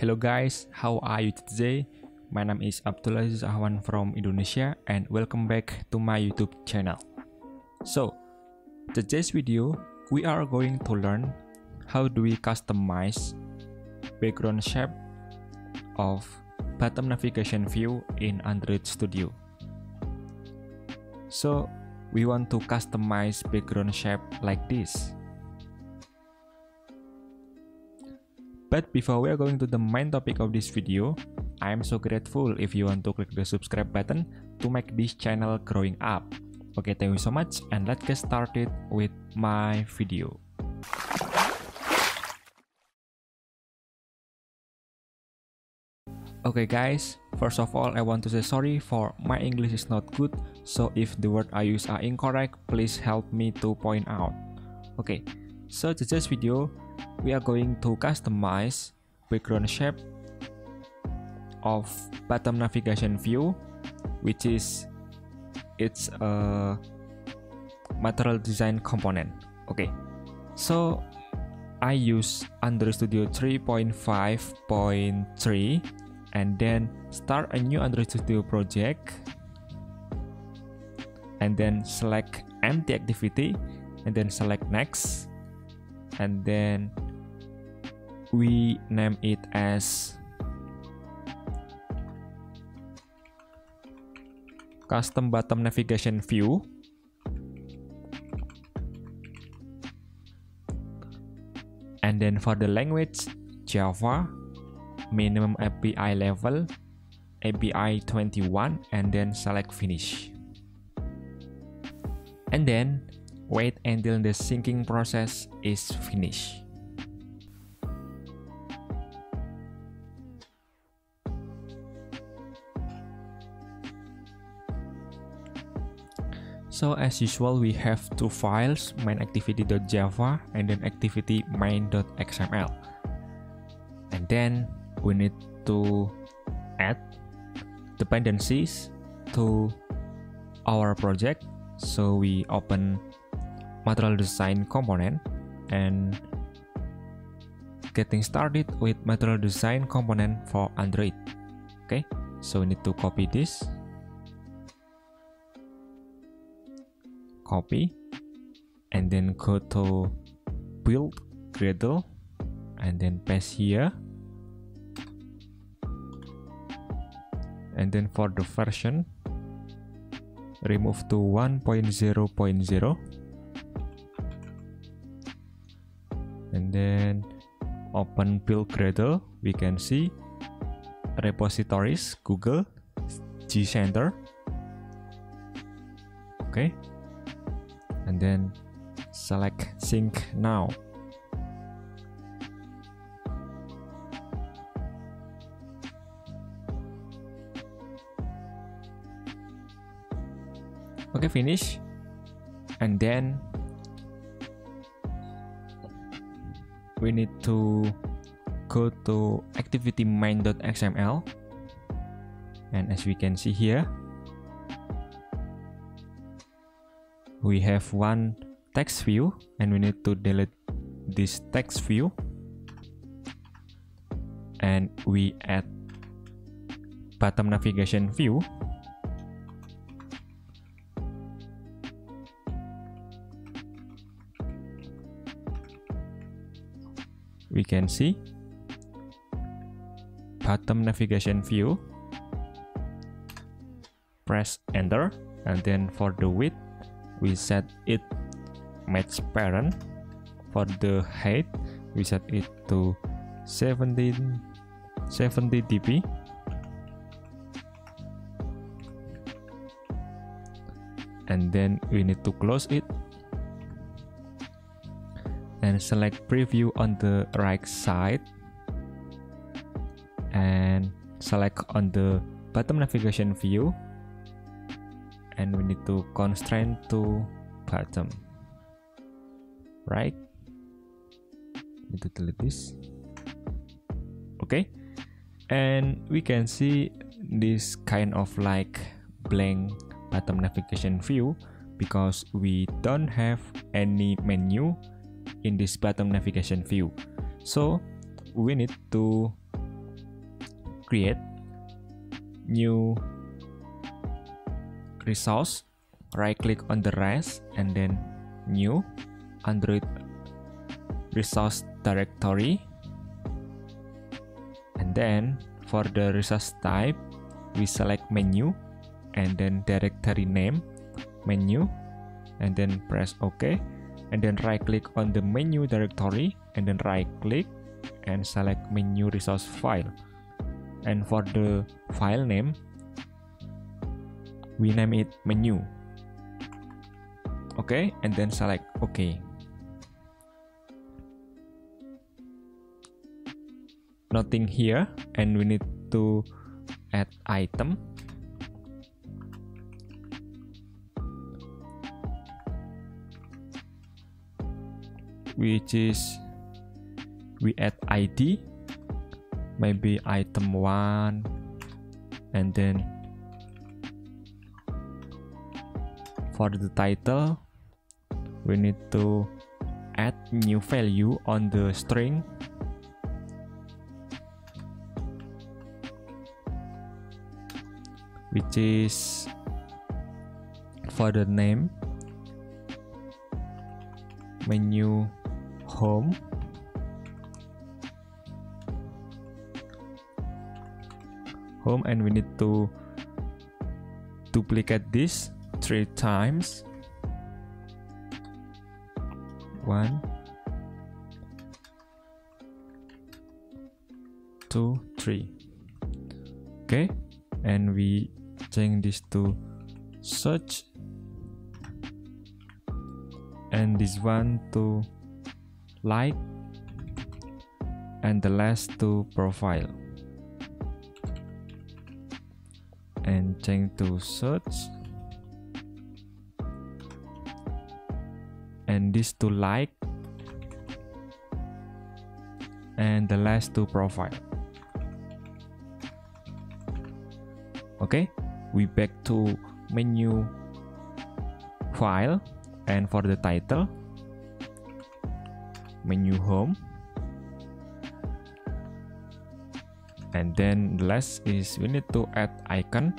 Hello guys, how are you today? My name is Abdul Aziz Ahwan from Indonesia and welcome back to my YouTube channel. So, today's video, we are going to learn how do we customize background shape of bottom navigation view in Android Studio. So, we want to customize background shape like this. But before we are going to the main topic of this video, I am so grateful if you want to click the subscribe button to make this channel growing up. Okay, thank you so much and let's get started with my video. Okay guys, first of all I want to say sorry for my English is not good, so if the word I use are incorrect, please help me to point out. Okay, so today's video, we are going to customize background shape of bottom navigation view, which is it's a material design component. Okay, so I use Android Studio 3.5.3 and then start a new Android Studio project and then select empty activity and then select next, and then we name it as custom bottom navigation view. And then for the language, Java, minimum API level, API 21, and then select finish. And then wait until the syncing process is finished. So as usual, we have two files, main activity.java and then activity main.xml. And then we need to add dependencies to our project. So we open material design component and getting started with material design component for Android. Okay, so we need to copy this, copy, and then go to build Gradle and then paste here. And then for the version, remove to 1.0.0 and then open build Gradle. We can see repositories, Google, G Center. Okay, and then select sync now. Okay, finish. And then we need to go to activity main.xml, and as we can see here, we have one text view and we need to delete this text view, and we add bottom navigation view. We can see bottom navigation view, press enter, and then for the width we set it match parent. For the height we set it to 70 dp, and then we need to close it and select preview on the right side and select on the bottom navigation view, and we need to constrain to bottom right. Need to delete this. Okay, and we can see this kind of like blank bottom navigation view because we don't have any menu in this bottom navigation view. So we need to create new resource, right click on the rest and then new Android resource directory, and then for the resource type we select menu and then directory name menu, and then press OK, and then right click on the menu directory and then right click and select menu resource file, and for the file name we name it menu. Okay, and then select OK. Nothing here, and we need to add item. Which is we add ID, maybe item 1, and then for the title we need to add new value on the string, which is for the name menu home, and we need to duplicate this 3 times. 1, 2, 3. Okay, and we change this to search, and this one to like, and the last to profile, and change to search, and this to like, and the last to profile. Okay, we back to menu file, and for the title menu home, and then the last is we need to add icon,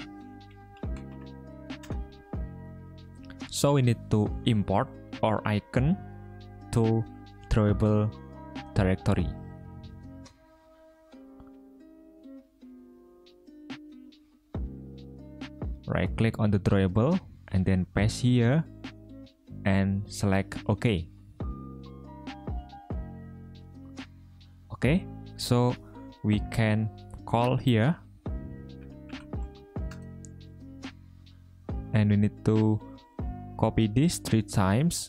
so we need to import our icon to drawable directory. Right click on the drawable and then paste here and select OK. Okay, so we can call here, and we need to copy this 3 times.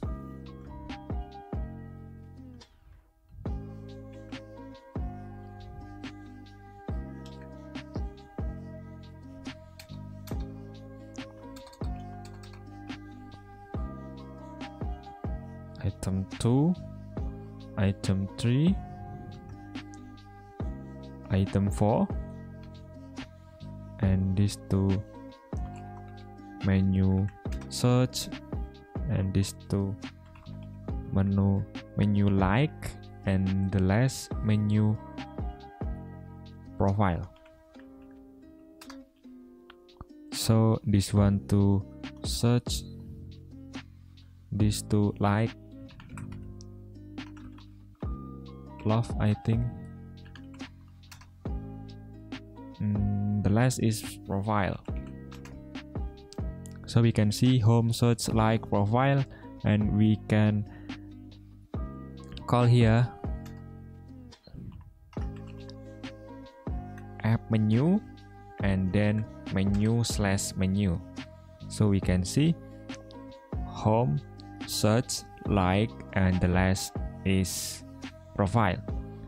Item 2, item 3, item 4, and this to menu search, and this to menu like, and the last menu profile. So this one to search, this to like, love, I think, the last is profile. So we can see home, search, like, profile, and we can call here app menu and then menu/menu. So we can see home, search, like, and the last is profile.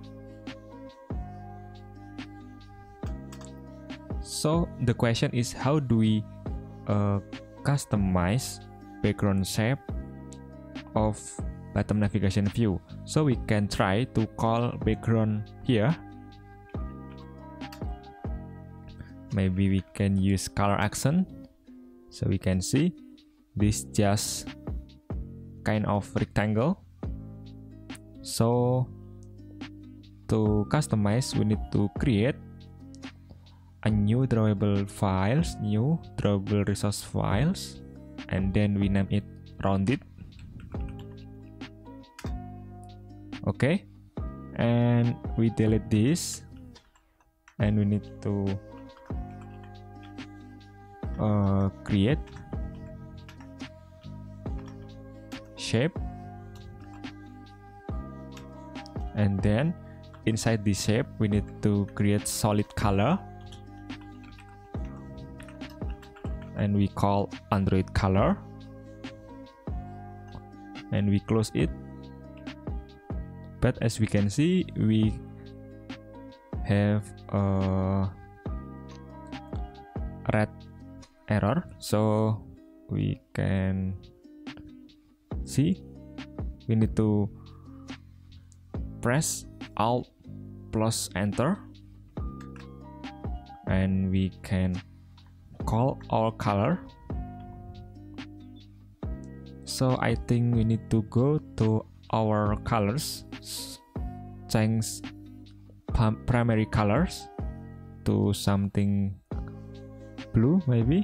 So the question is, how do we customize background shape of bottom navigation view? So we can try to call background here. Maybe we can use color accent, so we can see this just kind of rectangle. So to customize, we need to create a new drawable resource files, and then we name it rounded. Okay, and we delete this, and we need to create shape, and then inside the shape we need to create solid color, and we call Android color, and we close it. But as we can see, we have a red error, so we can see we need to press Alt plus Enter, and we can call our color. So I think we need to go to our colors, change primary colors to something blue, maybe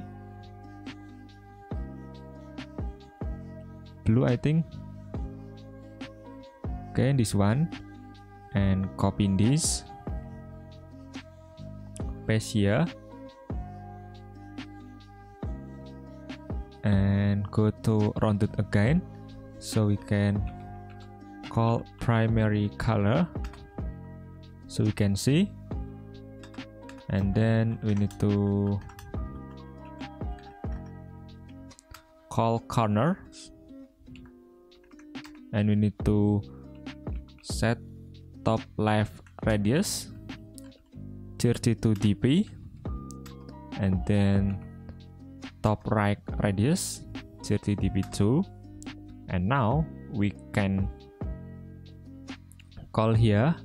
blue, I think. Okay, this one, and copy this, paste here, and go to rounded again, so we can call primary color, so we can see. And then we need to call corners, and we need to set top left radius 32 dp, and then top right radius 30 dp too. And now we can call here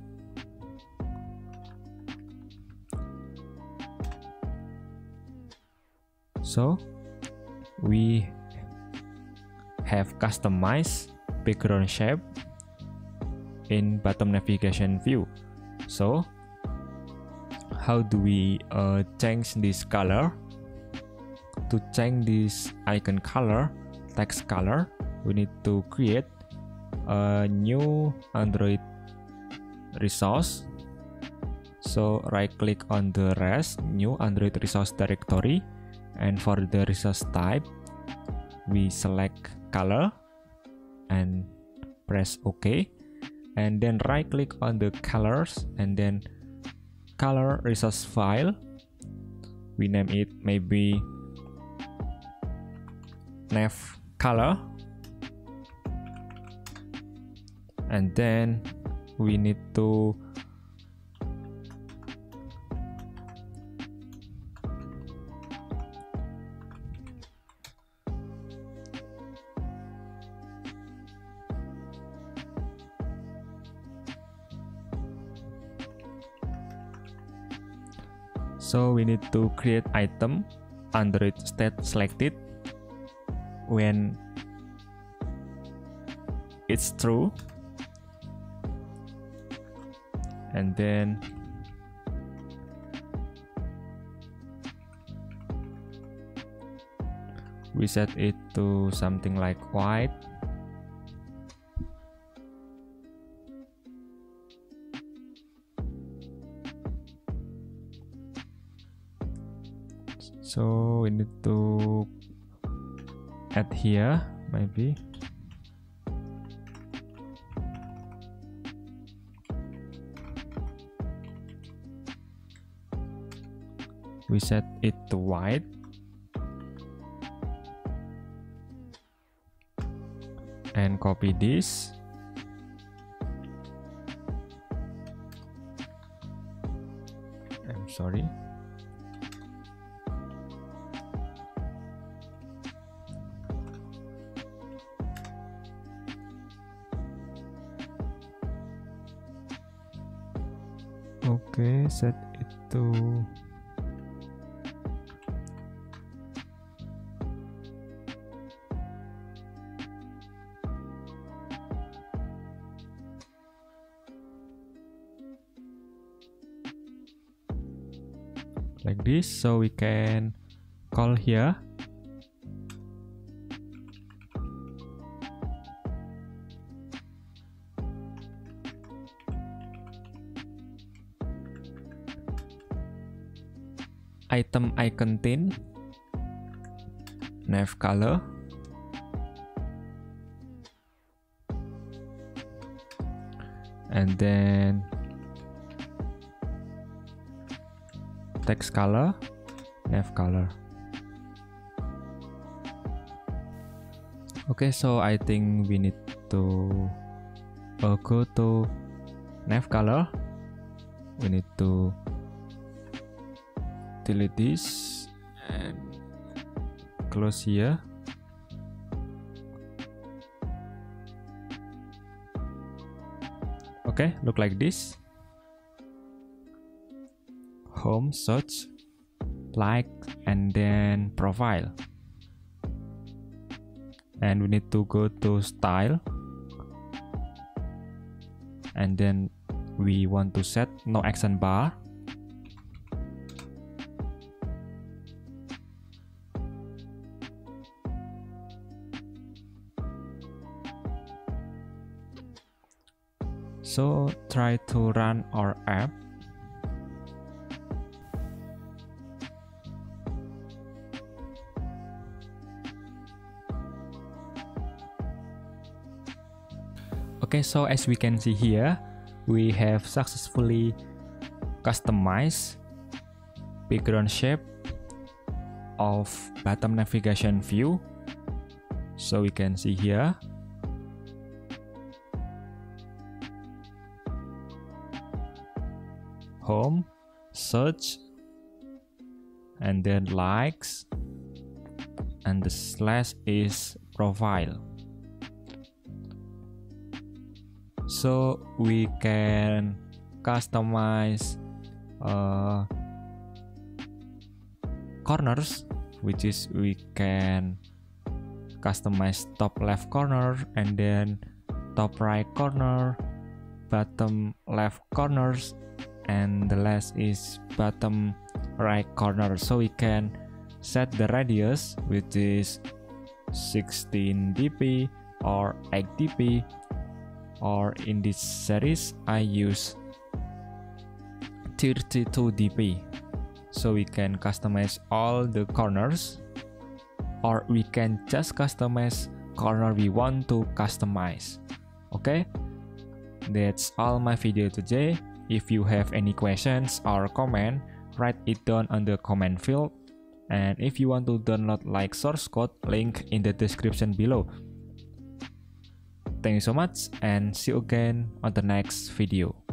so we have customized background shape in bottom navigation view. So how do we change this color? To change this icon color, text color, we need to create a new Android resource. So right click on the rest, new Android resource directory, and for the resource type we select color and press OK, and then right click on the colors, and then color resource file, we name it maybe nav color, and then we need to create item Android state selected when it's true, and then we set it to something like white, so we need to add here maybe we set it to white, and copy this, I'm sorry, okay, set it to like this. So we can call here. Item icon tint, nav color, and then text color, nav color. Okay, so I think we need to go to nav color. We need to delete this and close here. Okay, look like this. Home, search, like, and then profile. And we need to go to style. And then we want to set no action bar. So try to run our app. Okay, so as we can see here, we have successfully customized background shape of bottom navigation view. So we can see here. Home, search, and then likes, and the slash is profile. So we can customize corners, which is we can customize top left corner and then top right corner, bottom left corners, and the last is bottom right corner. So we can set the radius, which is 16 dp or 8 dp, or in this series I use 32 dp. So we can customize all the corners, or we can just customize corner we want to customize. Okay, that's all my video today. If you have any questions or comment, write it down on the comment field. And if you want to download like source code, link in the description below. Thank you so much and see you again on the next video.